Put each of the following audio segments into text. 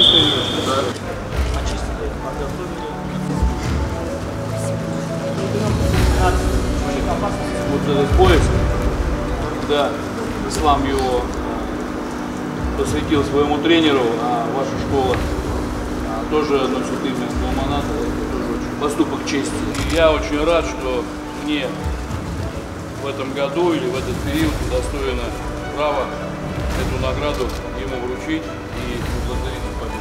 чистые? Да. Очистили, подготовили. Вот этот пояс, когда Ислам его посвятил своему тренеру, а ваша школа тоже носит имя Гулманата, это тоже очень поступок чести. И я очень рад, что мне в этом году или в этот период удостоено право эту награду ему вручить и поблагодарить за победу.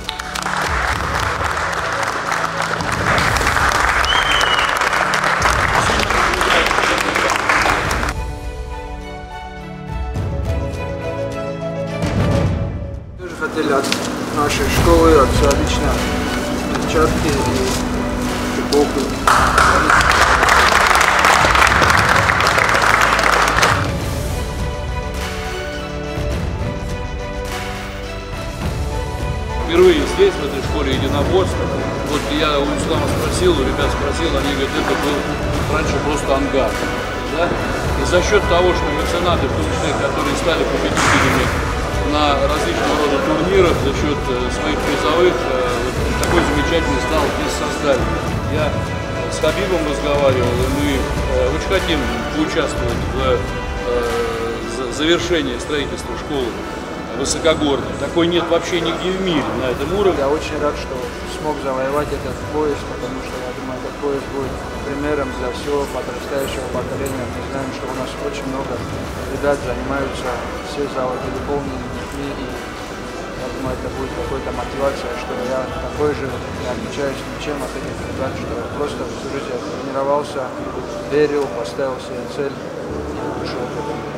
Хотели от нашей школы, от лично перчатки и футболку. Впервые здесь, в этой школе единоборств, вот я у Ислама спросил, у ребят спросил, они говорят, это был раньше просто ангар. Да? И за счет того, что меценаты, в том числе, которые стали победителями на различного рода турнирах, за счет своих призовых, такой замечательный стал здесь создали. Я с Хабибом разговаривал, и мы очень хотим поучаствовать в завершении строительства школы высокогорной. Такой нет вообще нигде в мире на этом уровне. Я очень рад, что смог завоевать этот пояс, потому что я думаю, этот пояс будет примером для всего подрастающего поколения. Мы знаем, что у нас очень много ребят занимаются, все заводили полными детьми, и я думаю, это будет какая-то мотивация, что я такой же не отличаюсь ничем от этих ребят, что просто всю жизнь я тренировался, верил, поставил себе цель и пришел к этому.